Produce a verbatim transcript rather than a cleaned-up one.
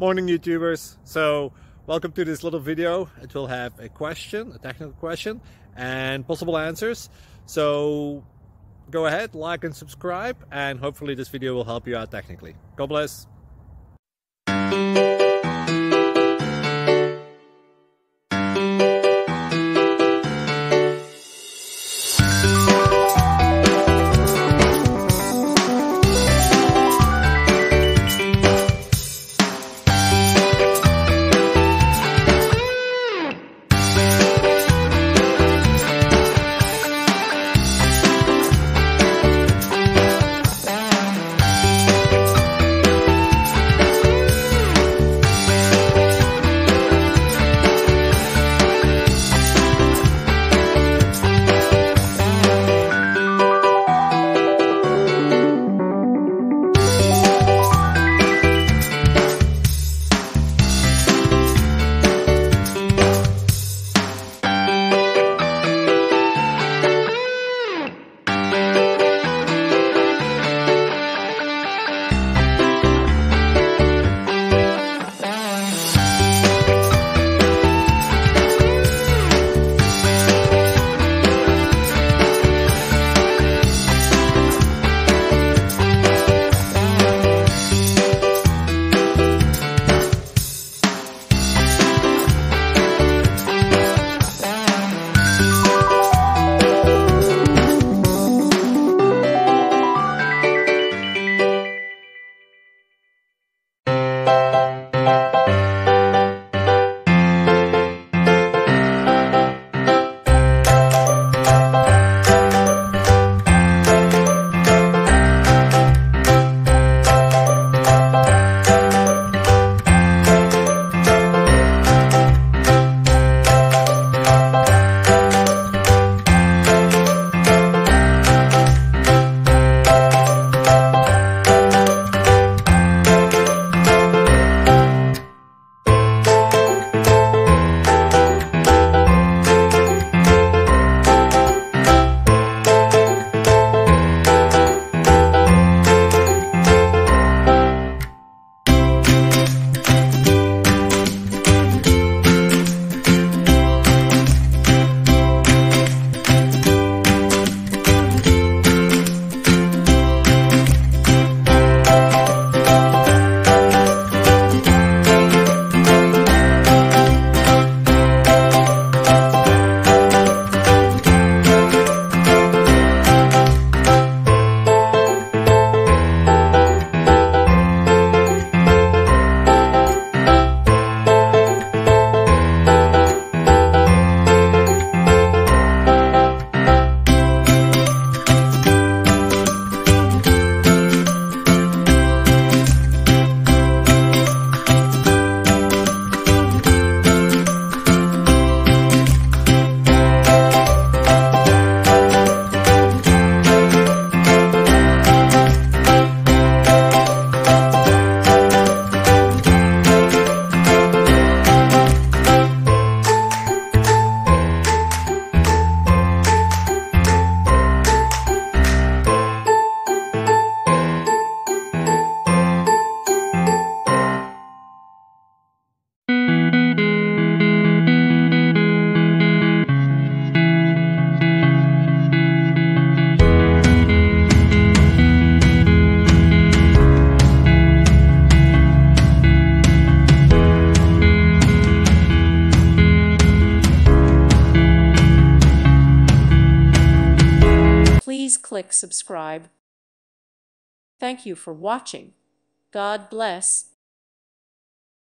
Morning YouTubers. So welcome to this little video. It will have a question, a technical question, and possible answers. So go ahead, like and subscribe, and hopefully this video will help you out technically. God bless. Please click subscribe. Thank you for watching. God bless.